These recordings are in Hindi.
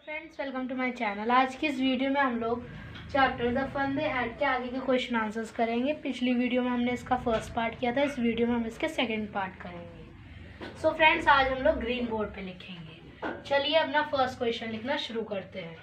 Friends, welcome to my channel. आज की इस वीडियो में हम लोग chapter the fun they had के आगे के क्वेश्चन आंसर्स करेंगे। पिछली वीडियो में हमने इसका फर्स्ट पार्ट किया था, इस वीडियो में हम इसके सेकंड पार्ट करेंगे। सो फ्रेंड्स, आज हम लोग ग्रीन बोर्ड पे लिखेंगे। चलिए अपना फर्स्ट क्वेश्चन लिखना शुरू करते हैं।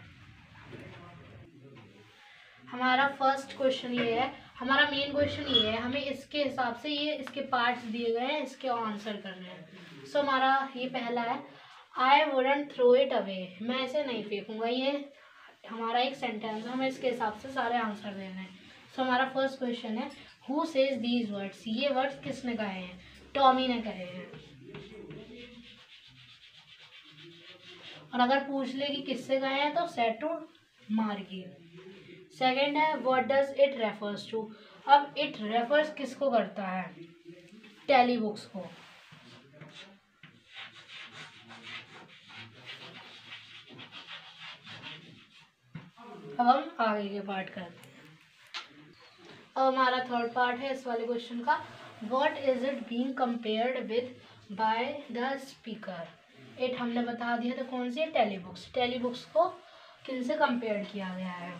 हमारा फर्स्ट क्वेश्चन ये है, हमारा मेन क्वेश्चन ये है, हमें इसके हिसाब से ये इसके पार्ट्स दिए गए हैं, इसके आंसर करने हैं। सो हमारा ये पहला है, I wouldn't throw it away, मैं इसे नहीं फेंकूंगा। ये हमारा एक सेंटेंस है, हमें इसके हिसाब से सारे आंसर देने हैं। सो हमारा फर्स्ट क्वेश्चन है, हु सेज दीज वर्ड्स, ये वर्ड्स किसने कहे हैं? टॉमी ने कहे हैं। और अगर पूछ ले कि किससे कहे हैं तो सेड टू मार्गी। सेकेंड है, what does it refers to, अब इट रेफर्स किसको करता है? टेली बुक्स को। अब हम आगे के पार्ट करते हैं। अब हमारा थर्ड पार्ट है इस वाले क्वेश्चन का, what is it being compared with by the speaker. It हमने बता दिया तो कौन सी है? Tele books. टेली बुक्स को किन से कंपेयर किया गया है?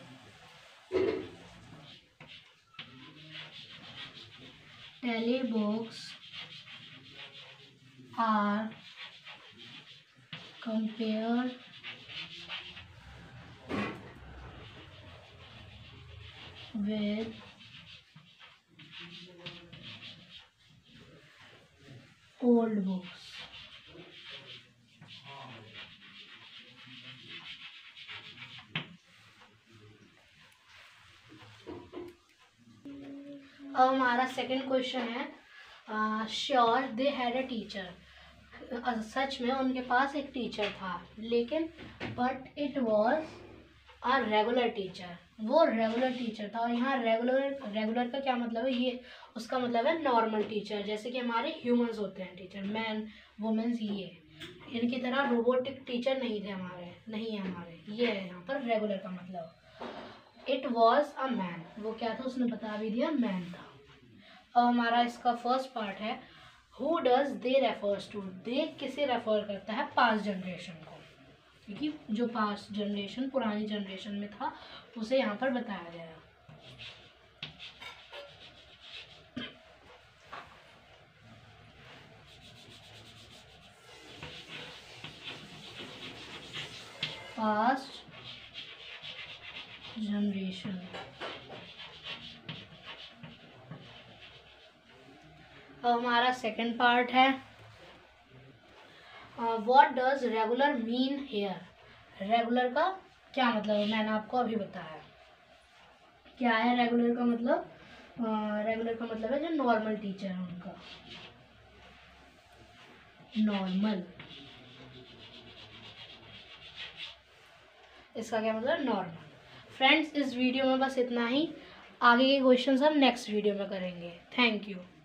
Tele books are compared with old books। अब हमारा सेकंड क्वेश्चन है, sure they had a teacher, सच में उनके पास एक टीचर था, लेकिन but it was a regular teacher, वो रेगुलर टीचर था। और यहाँ रेगुलर का क्या मतलब है? ये उसका मतलब है नॉर्मल टीचर, जैसे कि हमारे ह्यूमंस होते हैं टीचर, मैन वुमेन्स, ये इनकी तरह रोबोटिक टीचर नहीं थे हमारे, नहीं है हमारे, ये है यहाँ पर रेगुलर का मतलब। इट वॉज अ मैन, वो क्या था उसने बता भी दिया, मैन था। अब हमारा इसका फर्स्ट पार्ट है, who does they refers to, they किसे रेफर करता है? पास्ट जनरेशन को, क्योंकि जो पास्ट जनरेशन पुरानी जनरेशन में था उसे यहाँ पर बताया गया है। Past generation. अब हमारा सेकंड पार्ट है, what does regular mean here, regular का क्या मतलब है? मैंने आपको अभी बताया क्या है रेगुलर का मतलब। रेगुलर का मतलब है जो नॉर्मल टीचर है उनका, नॉर्मल, इसका क्या मतलब? नॉर्मल। फ्रेंड्स, इस वीडियो में बस इतना ही, आगे के क्वेश्चंस हम नेक्स्ट वीडियो में करेंगे। Thank you.